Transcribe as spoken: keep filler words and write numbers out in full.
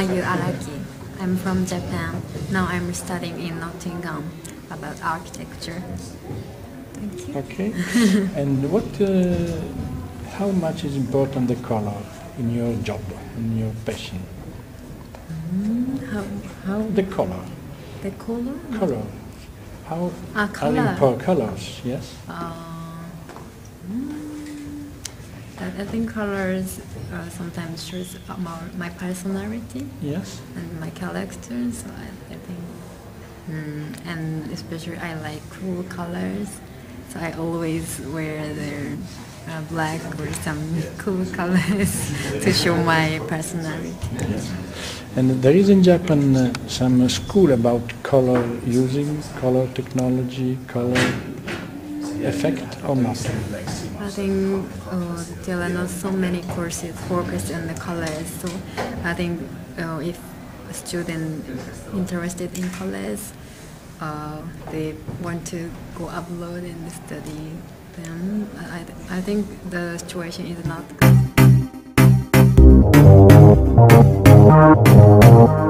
Mayu Araki. I'm from Japan. Now I'm studying in Nottingham about architecture. Thank you. Okay. And what, uh, how much is important the color in your job, in your passion? Mm, how, how? The color. The color? Color. How Ah, color. are important colors? Yes. Uh, mm, I, I think colors uh, sometimes shows more my personality. Yes. And my character. So I, I think, mm, and especially I like cool colors. So I always wear their uh, black or some cool colors to show my personality. Yes. And there is in Japan uh, some school about color using, color technology, color effect or not? I think uh, there are not so many courses focused on the colors. So I think uh, if a student interested in colors, uh, they want to go upload and study them, I, I think the situation is not good.